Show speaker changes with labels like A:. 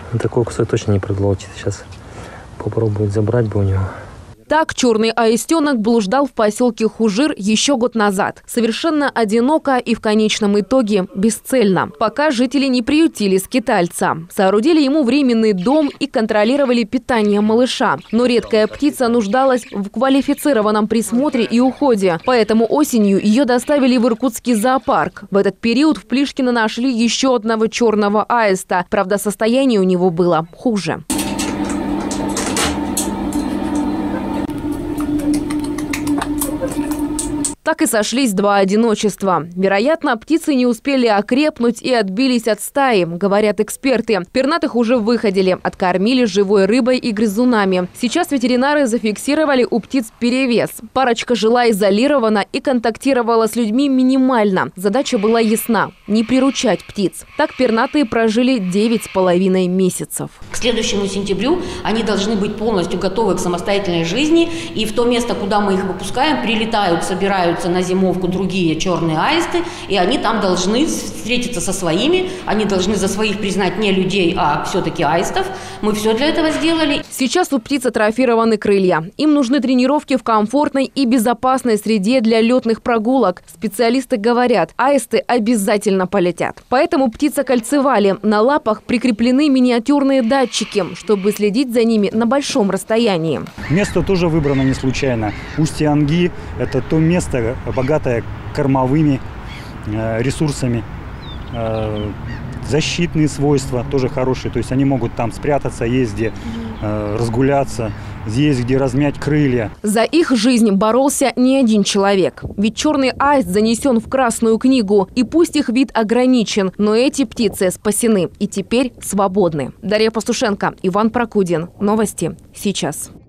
A: Такой кусок точно не проглотит. Сейчас попробует забрать бы у него.
B: Так черный аистенок блуждал в поселке Хужир еще год назад. Совершенно одиноко и в конечном итоге бесцельно. Пока жители не приютили скитальца. Соорудили ему временный дом и контролировали питание малыша. Но редкая птица нуждалась в квалифицированном присмотре и уходе. Поэтому осенью ее доставили в Иркутский зоопарк. В этот период в Плишкино нашли еще одного черного аиста. Правда, состояние у него было хуже. Так и сошлись два одиночества. Вероятно, птицы не успели окрепнуть и отбились от стаи, говорят эксперты. Пернатых уже выходили, откормили живой рыбой и грызунами. Сейчас ветеринары зафиксировали у птиц перевес. Парочка жила изолированно и контактировала с людьми минимально. Задача была ясна – не приручать птиц. Так пернатые прожили 9,5 месяцев.
C: К следующему сентябрю они должны быть полностью готовы к самостоятельной жизни. И в то место, куда мы их выпускаем, прилетают, собираются на зимовку другие черные аисты, и они там должны встретиться со своими, они должны за своих признать не людей, а все-таки аистов. Мы все для этого сделали.
B: Сейчас у птиц атрофированы крылья. Им нужны тренировки в комфортной и безопасной среде для летных прогулок. Специалисты говорят, аисты обязательно полетят. Поэтому птиц окольцевали. На лапах прикреплены миниатюрные датчики, чтобы следить за ними на большом расстоянии.
D: Место тоже выбрано не случайно. Устье Анги – это то место, богатое кормовыми ресурсами. Защитные свойства тоже хорошие. То есть они могут там спрятаться, есть где разгуляться, есть где размять крылья.
B: За их жизнь боролся не один человек. Ведь черный аист занесен в Красную книгу. И пусть их вид ограничен, но эти птицы спасены и теперь свободны. Дарья Пастушенко, Иван Прокудин. Новости сейчас.